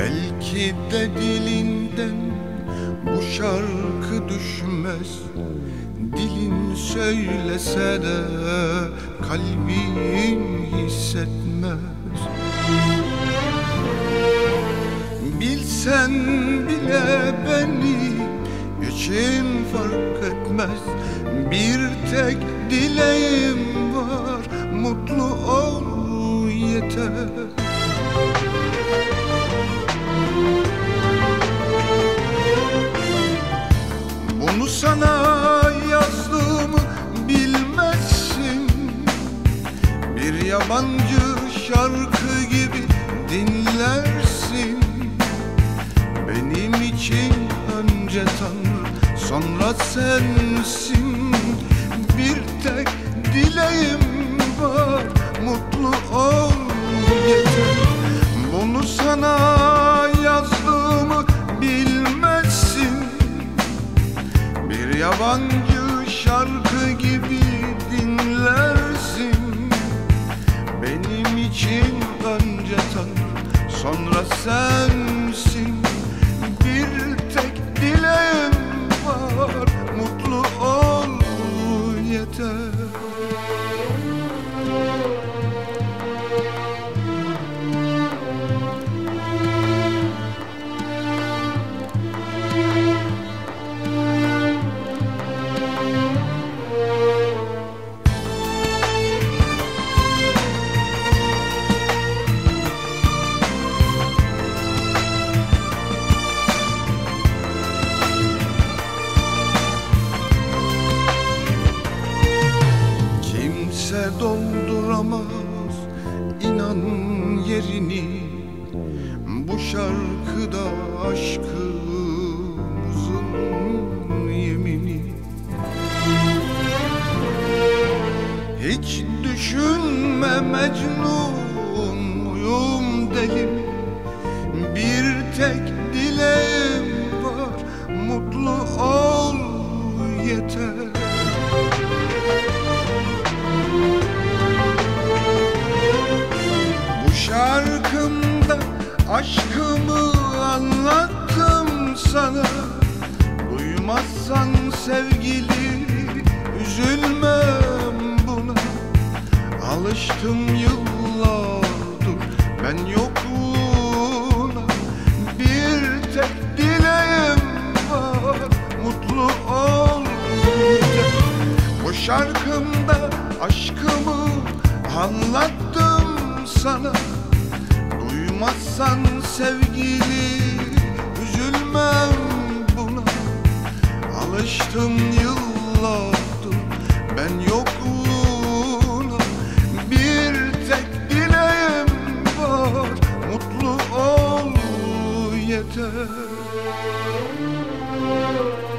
Belki de dilinden bu şarkı düşmez. Dilin söylese de kalbin hissetmez. Bilsen bile beni için fark etmez. Bir tek dileğim var, mutlu ol yeter. Bunu sana yazdığımı bilmezsin. Bir yabancı şarkı gibi dinlersin. Benim için önce Tanrı, sonra sensin. Bir tek dileğim var, mutlu ol yeter. Bunu sana yazdığımı bilmezsin. Bir yabancı şarkı gibi dinlersin. Benim için önce Tanrı, sonra sensin. Bir tek dileğim var, mutlu ol yeter. Kimse dolduramaz inan yerini, bu şarkıda aşkımızın yemini. Hiç düşünme Mecnun muyum deli mi? Bir tek dileğim var, mutlu ol yeter. Şarkımda aşkımı anlattım sana. Duymazsan sevgili üzülmem buna. Alıştım yıllardır ben yokluğuna. Bir tek dileğim var, mutlu ol yeter. Bu şarkımda aşkımı anlattım sana. Duymazsan sevgili üzülmem buna. Alıştım yıllardır ben yokluğuna. Bir tek dileğim var, mutlu ol yeter.